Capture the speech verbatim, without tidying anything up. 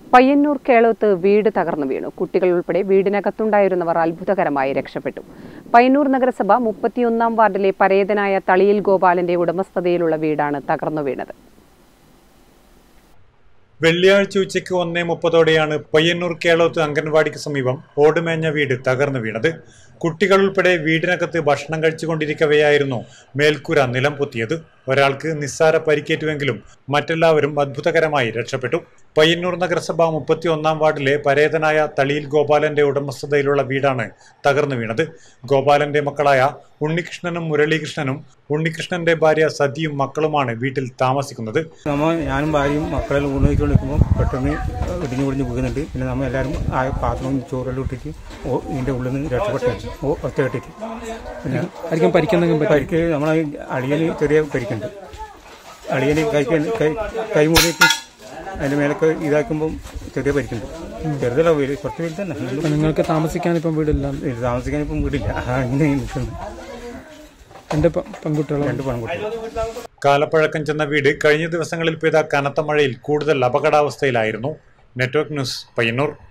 പയ്യന്നൂർ കേളോത്ത് വീട് തകർന്നു വീണു. കുട്ടികൾ ഉൾപ്പെടെ വീടിനകത്തുണ്ടായിരുന്നവർ അത്ഭുതകരമായി രക്ഷപ്പെട്ടു. പയ്യന്നൂർ നഗരസഭ മുപ്പത്തിയൊന്നാം വാർഡിലെ പരേതനായ തളിയിൽ ഗോപാലന്റെ ഉടമസ്ഥതയിലുള്ള വീടാണ് തകർന്നു വീണത്. വെള്ളിയാഴ്ച ഉച്ചയ്ക്ക് ഒന്നേ മുപ്പതോടെയാണ് പയ്യന്നൂർ കേളോത്ത് അംഗൻവാടിക്ക് സമീപം ഓടുമേഞ്ഞ വീട് തകർന്നു വീണത്. കുട്ടികൾ ഉൾപ്പെടെ വീടിനകത്ത് ഭക്ഷണം കഴിച്ചുകൊണ്ടിരിക്കവെയായിരുന്നു മേൽക്കൂര നിലം പൊത്തിയത്. ഒരാൾക്ക് നിസ്സാര പരിക്കേറ്റുവെങ്കിലും മറ്റെല്ലാവരും അത്ഭുതകരമായി രക്ഷപ്പെട്ടു. പയ്യന്നൂർ നഗരസഭ മുപ്പത്തി ഒന്നാം വാർഡിലെ പരേതനായ തളിയിൽ ഗോപാലന്റെ ഉടമസ്ഥതയിലുള്ള വീടാണ് തകർന്നു വീണത്. ഗോപാലന്റെ മക്കളായ ഉണ്ണികൃഷ്ണനും മുരളീകൃഷ്ണനും ഉണ്ണികൃഷ്ണന്റെ ഭാര്യ സതിയും മക്കളുമാണ് വീട്ടിൽ താമസിക്കുന്നത്. നമ്മൾ ഞാനും ഭാര്യയും മക്കളെല്ലാം ഉണ്ണിച്ചുകൊണ്ടിരിക്കുമ്പോൾ പെട്ടെന്ന് ഇടിഞ്ഞു പൊടിഞ്ഞ് വീഴുന്നുണ്ട്. പിന്നെ നമ്മൾ എല്ലാവരും ആ പാത്രവും ചോറെല്ലാം ഇട്ടിട്ട് ഇതിന്റെ ഉള്ളിൽ നിന്ന് രക്ഷപ്പെട്ടു ഒറ്റ കെട്ടിട്ട്. പിന്നെ ആയിരിക്കും പരിക്കുന്ന പരിക്ക് നമ്മളെ അളിയന് ചെറിയ പരിക്കുണ്ട്. അളിയന് കൈക്ക് കൈ കൈമൂടിയിട്ട് അതിന്റെ മേലൊക്കെ ഇതാക്കുമ്പോൾ ചെറിയ പരിക്കുണ്ട്. ചെറുതല്ല വീട്, കുറച്ച് വീട് തന്നെ. നിങ്ങൾക്ക് താമസിക്കാൻ ഇപ്പം വീടില്ല? താമസിക്കാൻ ഇപ്പം വീടില്ല. അങ്ങനെ നിൽക്കുന്നു. രണ്ട് പെൺകുട്ടികൾ രണ്ട് പെൺകുട്ടികൾ. കാലപ്പഴക്കം ചെന്ന വീട് കഴിഞ്ഞ ദിവസങ്ങളിൽ പെയ്ത കനത്ത മഴയിൽ കൂടുതൽ അപകടാവസ്ഥയിലായിരുന്നു. Network news, Payyanur.